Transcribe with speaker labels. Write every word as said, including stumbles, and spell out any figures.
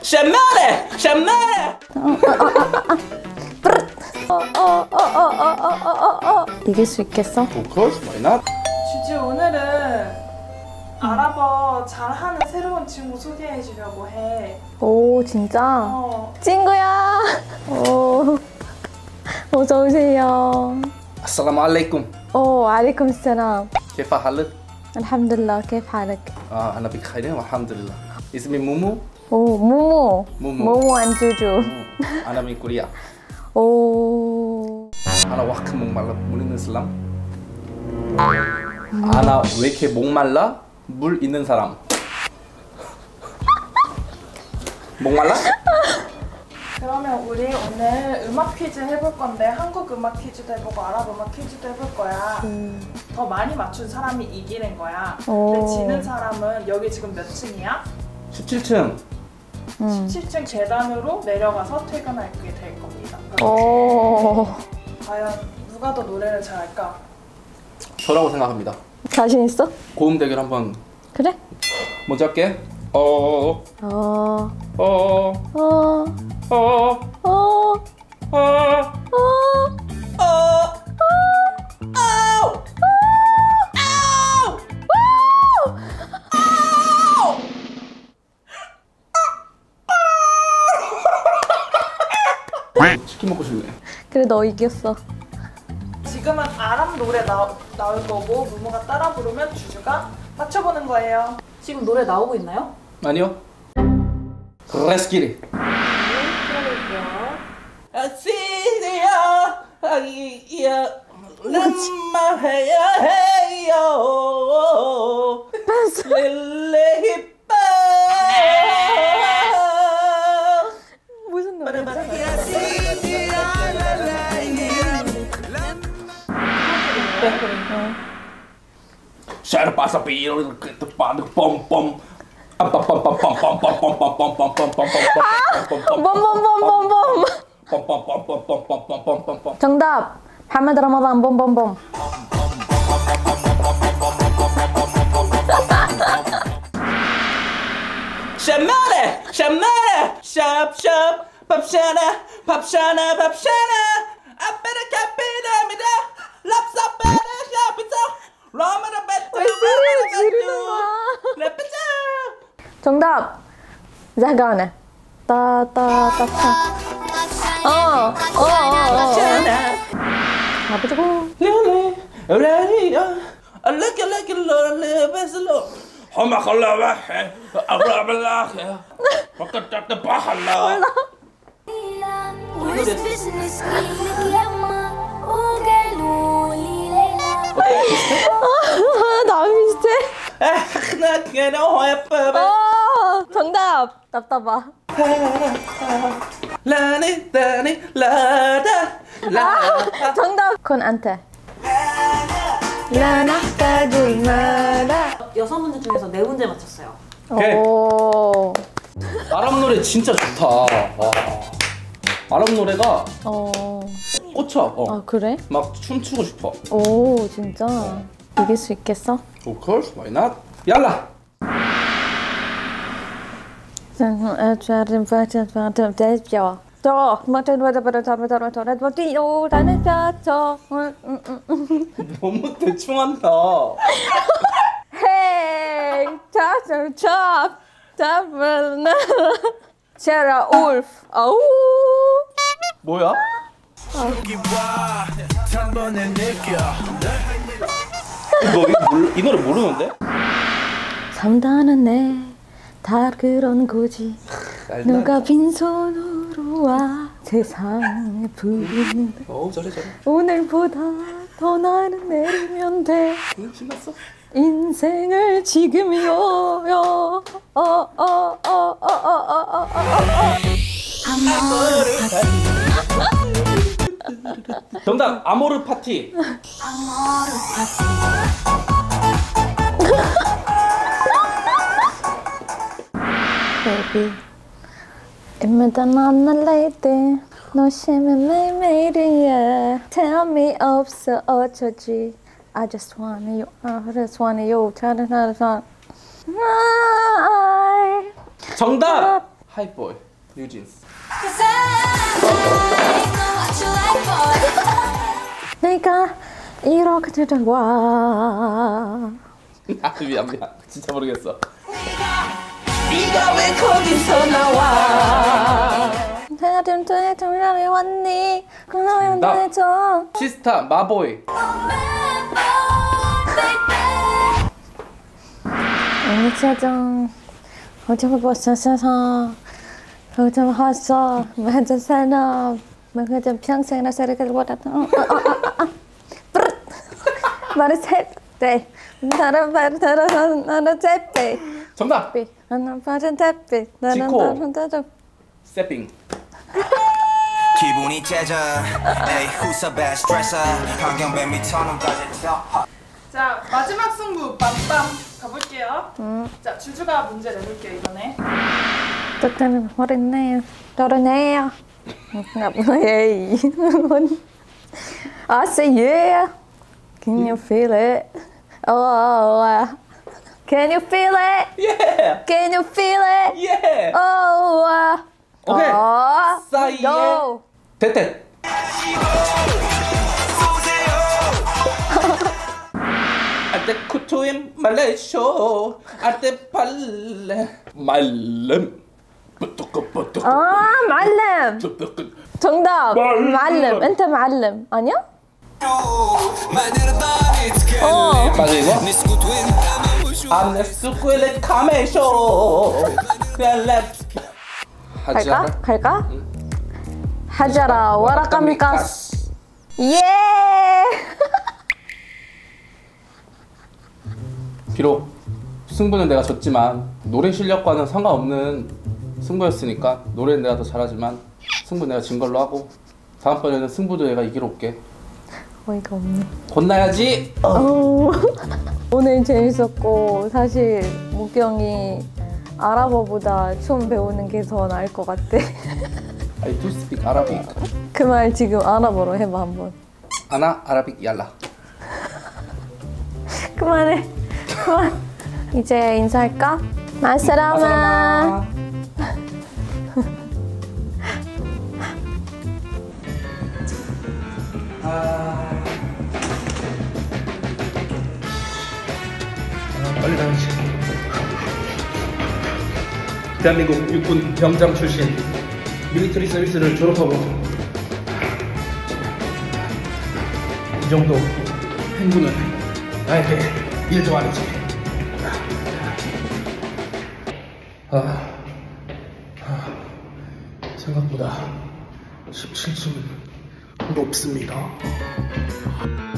Speaker 1: 샤멜레 샤멜레.
Speaker 2: 어어어어어어어어어 이길 수 있겠어?
Speaker 1: Of course, why not?
Speaker 3: 주지 오늘은 아랍어 잘하는 새로운 친구 소개해 주려고 해.
Speaker 2: 오 진짜?
Speaker 3: 어.
Speaker 2: 친구야. 오 어서 오세요.
Speaker 1: Assalamualaikum.
Speaker 2: 오 عليكم السلام.
Speaker 1: كيف حالك؟
Speaker 2: الحمد لله كيف حالك؟
Speaker 1: 아, أنا بخير والحمد لله. اسمي مومو.
Speaker 2: 오 모모.
Speaker 1: 모모.
Speaker 2: 모모 안주주.
Speaker 1: أنا من كوريا.
Speaker 2: 오.
Speaker 1: أنا واحد 목말라 물 있는 사람. 아나 왜 이렇게 목말라? 물 있는 사람. 목말라?
Speaker 3: 그러면 우리 오늘 음악 퀴즈 해볼 건데 한국 음악 퀴즈도 해보고 아랍 음악 퀴즈도 해볼 거야.
Speaker 2: 음.
Speaker 3: 더 많이 맞춘 사람이 이기는 거야.
Speaker 2: 오.
Speaker 3: 근데 지는 사람은 여기 지금 몇 층이야?
Speaker 1: 십칠 층.
Speaker 2: 음.
Speaker 3: 십칠 층 계단으로 내려가서 퇴근하게 될 겁니다.
Speaker 2: 오.
Speaker 3: 과연 누가 더 노래를 잘할까?
Speaker 1: 저라고 생각합니다.
Speaker 2: 자신 있어?
Speaker 1: 고음 대결 한번.
Speaker 2: 그래?
Speaker 1: 먼저 할게. 어.
Speaker 2: 어.
Speaker 1: 어.
Speaker 2: 어.
Speaker 1: 어.
Speaker 2: 어.
Speaker 1: 어.
Speaker 2: 어.
Speaker 1: 어. 치킨 먹고 싶네.
Speaker 2: 그래 너 이겼어.
Speaker 3: 지금은 아랍 노래 나, 나올 거고 무무가 따라 부르면 주주가 맞춰보는 거예요.
Speaker 4: 지금 노래 나오고 있나요?
Speaker 1: 아니요. 레스키리. 아시리야 아이야 람마 해야 해요. 릴레히빠.
Speaker 2: 무슨 노래지?
Speaker 1: Shut up, asa piro, que te pano, pom pom. Pam pam pam pam pam pam pam pam pam pam pam pam pam pam pam
Speaker 2: 봄봄봄봄봄.
Speaker 1: pam pam pam pam pam pam pam pam pam pam.
Speaker 2: 정답. 하마드 라마단 봄봄봄.
Speaker 1: Shamana, shamana, shop shop, papshana, papshana, papshana. I better cap it, I'm it up. Laps up, better shop it up. Ramana better, ramana better.
Speaker 2: 정답. 자가네. 따따따따. 어. 어. 어. 어. 아버지고.
Speaker 1: Lily, ready, I look at like a little live as a low. هما خلا واحد أبرع بالآخر فقط تتبع الله.
Speaker 2: 나 비슷해.
Speaker 1: إحنا كنا ويا بابا.
Speaker 2: 어. 정답. 답답아.
Speaker 1: 라니 라니 라다 라.
Speaker 2: 정답. 그건 안테. 라나 따줄마라.
Speaker 4: 여섯 문제 중에서 네 문제 맞췄어요.
Speaker 1: 오케이.
Speaker 2: 오.
Speaker 1: 아랍 노래 진짜 좋다. 와. 아랍 노래가
Speaker 2: 어.
Speaker 1: 꽂혀. 어.
Speaker 2: 아 그래?
Speaker 1: 막 춤추고 싶어.
Speaker 2: 오 진짜. 이길 수 있겠어?
Speaker 1: Of course, why not? 얄라. 너무 대충 한다.
Speaker 2: Hey, chop, chop, chop, Sarah Wolf. 아우.
Speaker 1: 뭐야? 너 이, 몰, 이 노래 모르는데?
Speaker 2: 삼단은 내 다 그런 거지.
Speaker 1: 알다.
Speaker 2: 누가 빈손으로 와 세상에 부르는데
Speaker 1: 어우 잘해 잘해.
Speaker 2: 오늘보다 더 나는 내리면 돼.
Speaker 1: 응, 신났어?
Speaker 2: 인생을 지금이요. 요. 어, 어, 어, 어, 어, 어, 어, 어.
Speaker 1: 정답 아모르 파티.
Speaker 2: Baby, 이메단 안 lady. 너 심은 매일매일이야. Tell me 없어 어쩌지. I just want you, I just want you. 차라라라.
Speaker 1: 정답 하이보이 뉴진스.
Speaker 2: 내가 이렇게 좋아.
Speaker 1: 아 미안 미안 진짜 모르겠어.
Speaker 2: 네가 왜 거기서 나와? 나좀 돌아돌아왜 왔니? 그러면
Speaker 1: 나-
Speaker 2: 되죠.
Speaker 1: 시스타 마보이.
Speaker 2: 언니 짜장 어쩌고 벗어서 어쩌고 왔어 맞아 살아 맞아 평생 나 살게 왔다 말을 셋대 나를 말을 들어서 나를 셋대
Speaker 1: 정답.
Speaker 2: 나는 빠진 탭빛 나는
Speaker 1: 지코.
Speaker 2: 다른 데도
Speaker 1: 세핑.
Speaker 5: 기분이 째져 에이 후서배 스트레스 환경뱀이 터널까지 켜
Speaker 3: 자 마지막 승부 빰빰 가볼게요. 자 주주가 문제 내볼게요 이번에.
Speaker 2: 그때는 어린애요 어린애요 예이 I say yeah can you feel it oh, oh, oh. Can you feel it
Speaker 1: 예.
Speaker 2: Can you feel it
Speaker 1: 예.
Speaker 2: oh, oh.
Speaker 1: 오케이.
Speaker 2: oh.
Speaker 1: 싸이의
Speaker 2: Go.
Speaker 1: 대대. 알때 쿠투임 말레쇼 알때 발레 말렘 뿌뚜끄뿌뚜
Speaker 2: 아 معلم
Speaker 1: 뿌뚜끄.
Speaker 2: 정답
Speaker 1: معلم.
Speaker 2: معلم انت معلم 아니야? 어
Speaker 1: 맞아 이거? 안내스쿠엘레 카메쇼 벨레
Speaker 2: 갈까? 갈까? 하자라 와라카미카스 예
Speaker 1: 비록 승부는 내가 졌지만 노래 실력과는 상관없는 승부였으니까 노래는 내가 더 잘하지만 승부 내가 진 걸로 하고 다음번에는 승부도 내가 이기러 올게.
Speaker 2: 어이가 없네
Speaker 1: 혼나야지.
Speaker 2: 어. 오늘 재밌었고 사실 목경이 아랍어보다 춤 배우는 게 더 나을 것 같대
Speaker 1: I do speak Arabic.
Speaker 2: 그 말 지금 아랍어로 해봐 한번
Speaker 1: 아나 아라빅 얄라.
Speaker 2: 그만해 그만 이제 인사할까? 마사라마
Speaker 1: 아... 아, 빨리 가야지. 대한민국 육군 병장 출신 밀리터리 서비스를 졸업하고 이 정도 행군은 나에게 일도 아니지. 아, 아, 생각보다 십칠 층은 높습니다.